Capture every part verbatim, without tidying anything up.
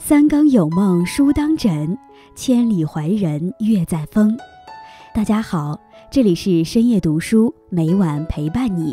三更有梦书当枕，千里怀人月在风。大家好，这里是深夜读书，每晚陪伴你。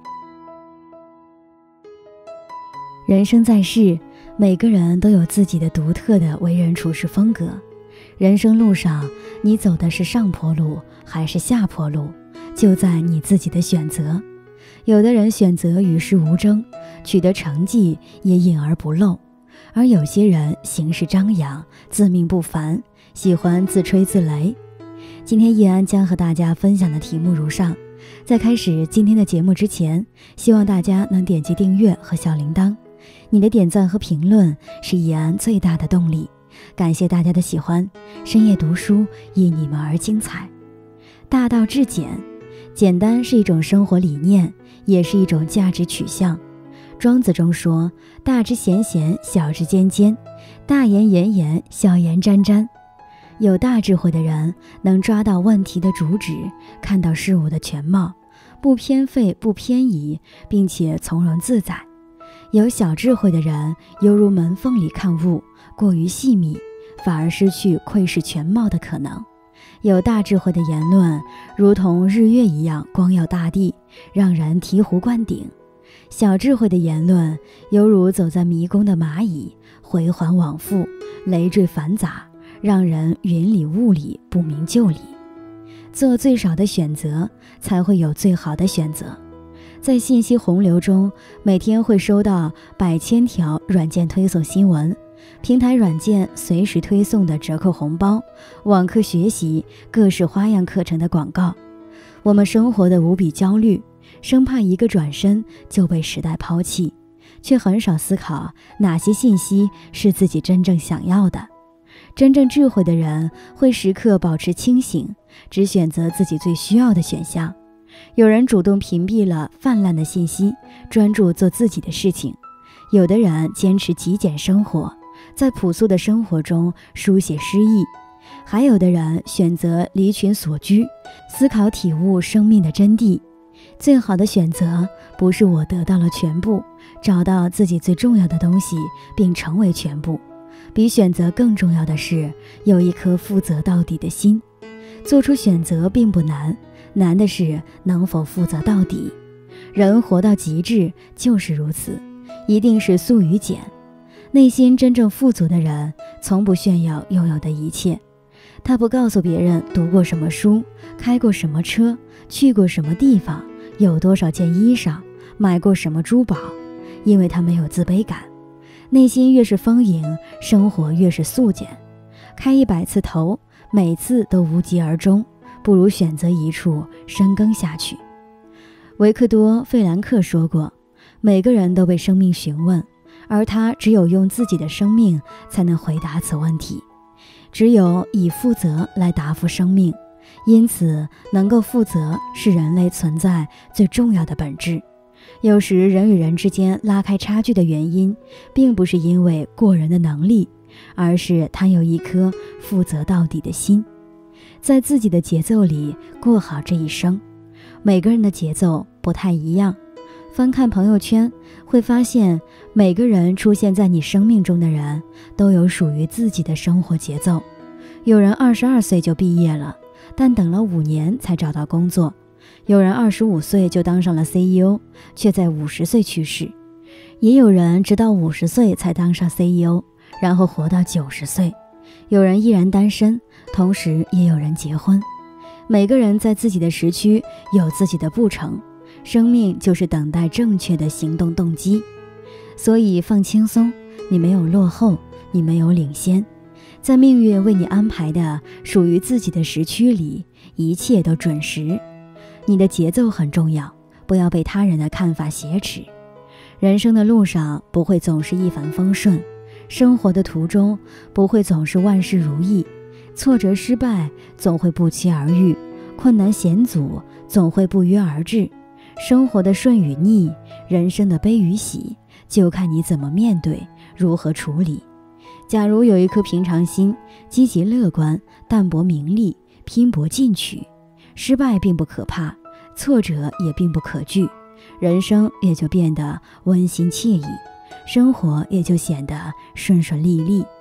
人生在世，每个人都有自己的独特的为人处事风格。人生路上，你走的是上坡路还是下坡路，就在你自己的选择。有的人选择与世无争，取得成绩也隐而不露，而有些人行事张扬，自命不凡，喜欢自吹自擂。今天叶安将和大家分享的题目如上。在开始今天的节目之前，希望大家能点击订阅和小铃铛，你的点赞和评论是叶安最大的动力。感谢大家的喜欢，深夜读书因你们而精彩。大道至简，简单是一种生活理念，也是一种价值取向。庄子中说，大之咸咸，小之尖尖，大言炎炎，小言沾沾。有大智慧的人能抓到问题的主旨，看到事物的全貌，不偏废不偏移，并且从容自在。有小智慧的人犹如门缝里看物，过于细密，反而失去窥视全貌的可能。有大智慧的言论如同日月一样光耀大地，让人醍醐灌顶。小智慧的言论犹如走在迷宫的蚂蚁，回环往复，累赘繁杂，让人云里雾里，不明就里。做最少的选择，才会有最好的选择。在信息洪流中，每天会收到百千条软件推送新闻，平台软件随时推送的折扣红包，网课学习各式花样课程的广告。我们生活的无比焦虑，生怕一个转身就被时代抛弃，却很少思考哪些信息是自己真正想要的。真正智慧的人会时刻保持清醒，只选择自己最需要的选项。有人主动屏蔽了泛滥的信息，专注做自己的事情。有的人坚持极简生活，在朴素的生活中书写诗意。还有的人选择离群索居，思考体悟生命的真谛。最好的选择不是我得到了全部，找到自己最重要的东西并成为全部，比选择更重要的是有一颗负责到底的心。做出选择并不难，难的是能否负责到底。人活到极致就是如此，一定是素与简。内心真正富足的人从不炫耀拥有的一切，他不告诉别人读过什么书，开过什么车，去过什么地方，有多少件衣裳，买过什么珠宝，因为他没有自卑感。内心越是丰盈，生活越是素简。开一百次头，每次都无疾而终，不如选择一处深耕下去。维克多·费兰克说过，每个人都被生命询问，而他只有用自己的生命才能回答此问题。只有以负责来答复生命，因此能够负责是人类存在最重要的本质。有时人与人之间拉开差距的原因，并不是因为过人的能力，而是他有一颗负责到底的心，在自己的节奏里过好这一生。每个人的节奏不太一样，翻看朋友圈会发现，每个人出现在你生命中的人都有属于自己的生活节奏。有人二十二岁就毕业了，但等了五年才找到工作；有人二十五岁就当上了 C E O， 却在五十岁去世；也有人直到五十岁才当上 C E O， 然后活到九十岁。有人依然单身，同时也有人结婚。每个人在自己的时区有自己的步程，生命就是等待正确的行动动机。所以放轻松，你没有落后，你没有领先。在命运为你安排的属于自己的时区里，一切都准时。你的节奏很重要，不要被他人的看法挟持。人生的路上不会总是一帆风顺，生活的途中不会总是万事如意，挫折失败总会不期而遇，困难险阻总会不约而至。生活的顺与逆，人生的悲与喜，就看你怎么面对，如何处理。假如有一颗平常心，积极乐观，淡泊名利，拼搏进取，失败并不可怕，挫折也并不可惧，人生也就变得温馨惬意，生活也就显得顺顺利利。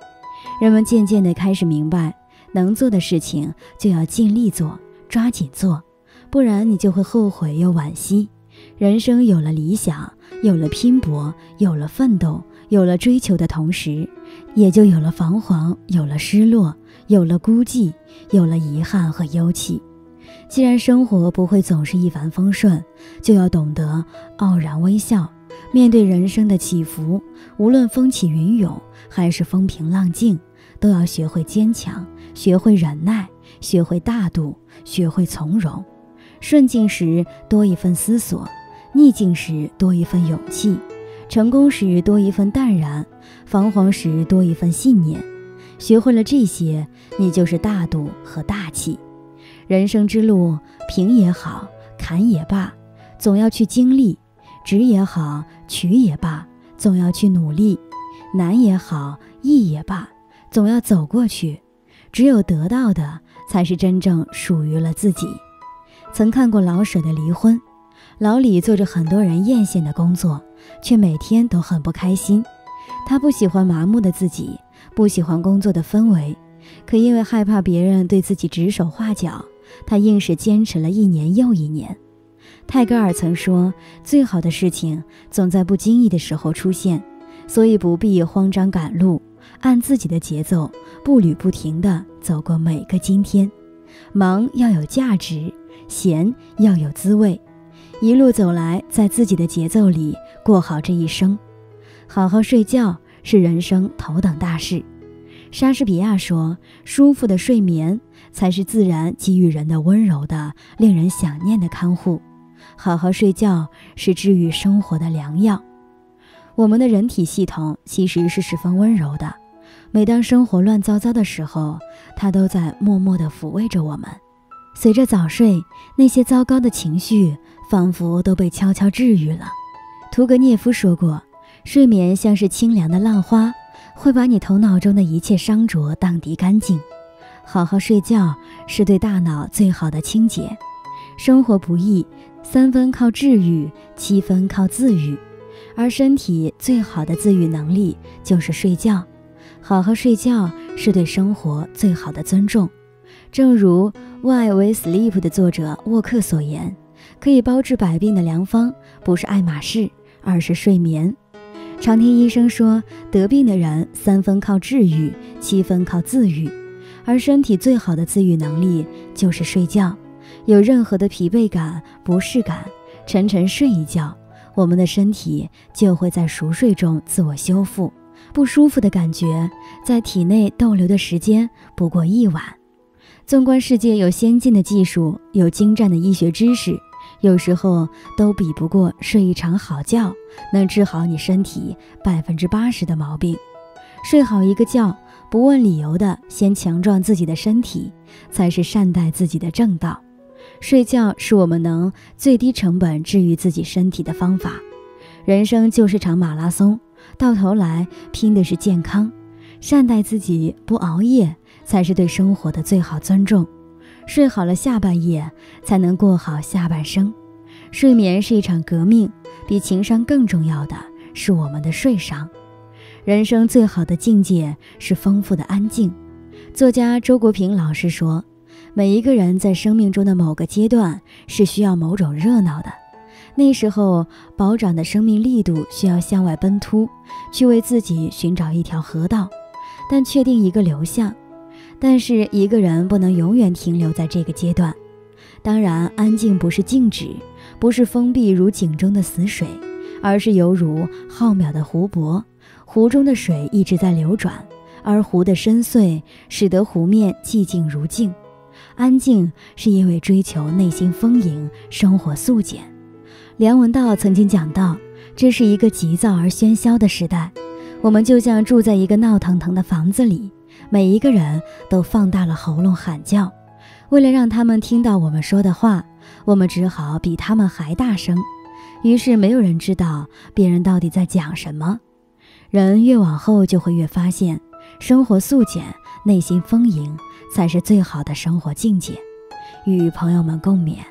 人们渐渐地开始明白，能做的事情就要尽力做，抓紧做，不然你就会后悔又惋惜。人生有了理想，有了拼搏，有了奋斗，有了追求的同时，也就有了彷徨，有了失落，有了孤寂，有了遗憾和忧戚。既然生活不会总是一帆风顺，就要懂得傲然微笑，面对人生的起伏，无论风起云涌还是风平浪静，都要学会坚强，学会忍耐，学会大度，学会从容。顺境时多一份思索，逆境时多一份勇气，成功时多一份淡然，彷徨时多一份信念。学会了这些，你就是大度和大气。人生之路，平也好，坎也罢，总要去经历；直也好，曲也罢，总要去努力；难也好，易也罢，总要走过去。只有得到的，才是真正属于了自己。曾看过老舍的《离婚》，老李做着很多人艳羡的工作，却每天都很不开心。他不喜欢麻木的自己，不喜欢工作的氛围，可因为害怕别人对自己指手画脚，他硬是坚持了一年又一年。泰戈尔曾说，最好的事情总在不经意的时候出现，所以不必慌张赶路，按自己的节奏，步履不停地走过每个今天。忙要有价值，闲要有滋味，一路走来，在自己的节奏里过好这一生。好好睡觉是人生头等大事。莎士比亚说，舒服的睡眠才是自然给予人的温柔的、令人想念的看护。好好睡觉是治愈生活的良药。我们的人体系统其实是十分温柔的，每当生活乱糟糟的时候，它都在默默地抚慰着我们。随着早睡，那些糟糕的情绪仿佛都被悄悄治愈了。屠格涅夫说过，睡眠像是清凉的浪花，会把你头脑中的一切伤浊荡涤干净。好好睡觉是对大脑最好的清洁。生活不易，三分靠治愈，七分靠自愈，而身体最好的自愈能力就是睡觉。好好睡觉是对生活最好的尊重。正如《Why We Sleep》的作者沃克所言，可以包治百病的良方不是爱马仕，而是睡眠。常听医生说，得病的人三分靠治愈，七分靠自愈，而身体最好的自愈能力就是睡觉。有任何的疲惫感、不适感，沉沉睡一觉，我们的身体就会在熟睡中自我修复。不舒服的感觉在体内逗留的时间不过一晚。纵观世界，有先进的技术，有精湛的医学知识，有时候都比不过睡一场好觉能治好你身体百分之八十的毛病。睡好一个觉，不问理由的先强壮自己的身体，才是善待自己的正道。睡觉是我们能最低成本治愈自己身体的方法。人生就是场马拉松，到头来拼的是健康。善待自己，不熬夜，才是对生活的最好尊重。睡好了下半夜，才能过好下半生。睡眠是一场革命，比情商更重要的是我们的睡商。人生最好的境界是丰富的安静。作家周国平老师说，每一个人在生命中的某个阶段是需要某种热闹的，那时候饱长的生命力度需要向外奔突，去为自己寻找一条河道，但确定一个流向。但是一个人不能永远停留在这个阶段。当然，安静不是静止，不是封闭如井中的死水，而是犹如浩渺的湖泊，湖中的水一直在流转，而湖的深邃使得湖面寂静如镜。安静是因为追求内心丰盈，生活素简。梁文道曾经讲到，这是一个急躁而喧嚣的时代，我们就像住在一个闹腾腾的房子里，每一个人都放大了喉咙喊叫。为了让他们听到我们说的话，我们只好比他们还大声，于是没有人知道别人到底在讲什么。人越往后就会越发现，生活素简，内心丰盈，才是最好的生活境界。与朋友们共勉。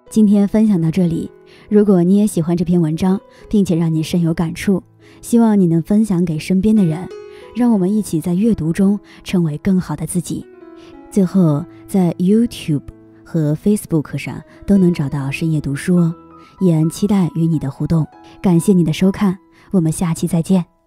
今天分享到这里，如果你也喜欢这篇文章，并且让你深有感触，希望你能分享给身边的人，让我们一起在阅读中成为更好的自己。最后，在 YouTube 和 Facebook 上都能找到深夜读书哦，也期待与你的互动。感谢你的收看，我们下期再见。